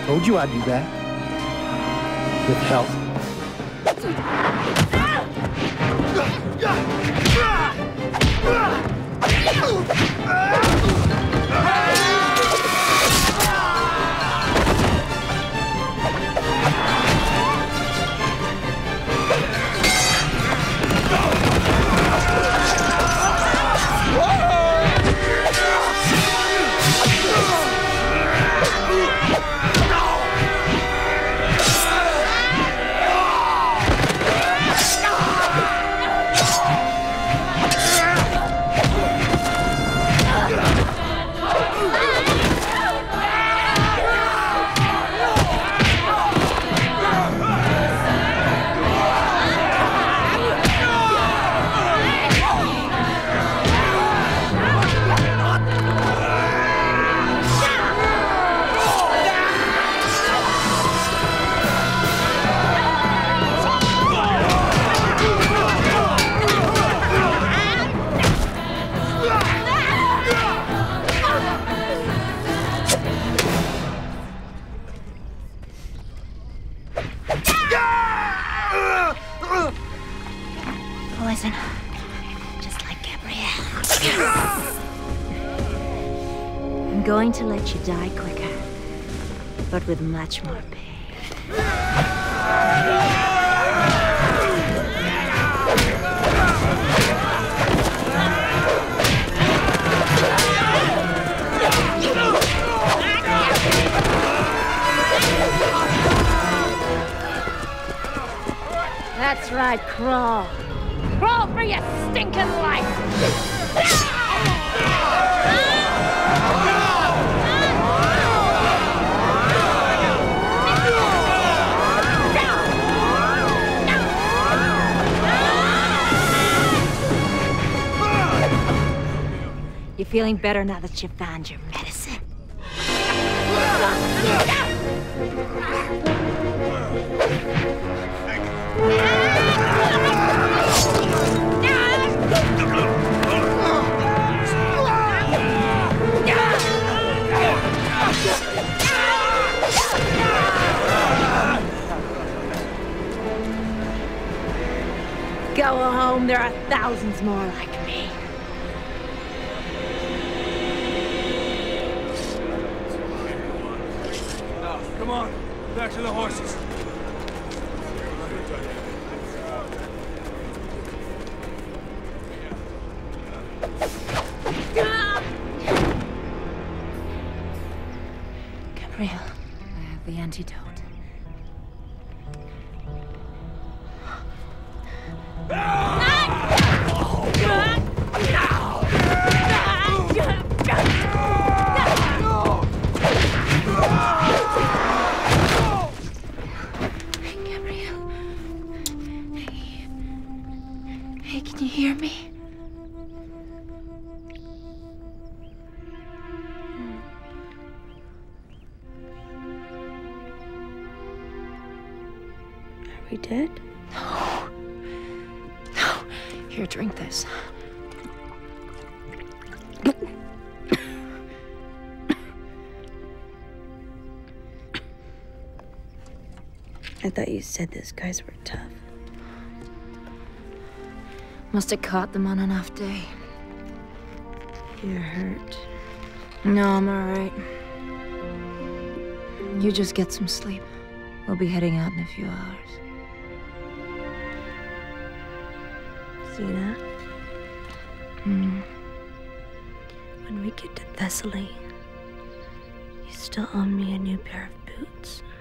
Told you I'd do that. With help. Poison. Just like Gabrielle. I'm going to let you die quicker, but with much more pain. That's right, crawl. Crawl for your stinking life! You feeling better now that you found your medicine? Go home, there are thousands more like me. Now, come on, back to the horses. Gabrielle, I have the antidote. Gabrielle. Hey, can you hear me? Are we dead? No. No. Here, drink this. I thought you said those guys were tough. Must have caught them on an off day. You're hurt. No, I'm all right. You just get some sleep. We'll be heading out in a few hours. Xena? When we get to Thessaly, you still owe me a new pair of boots.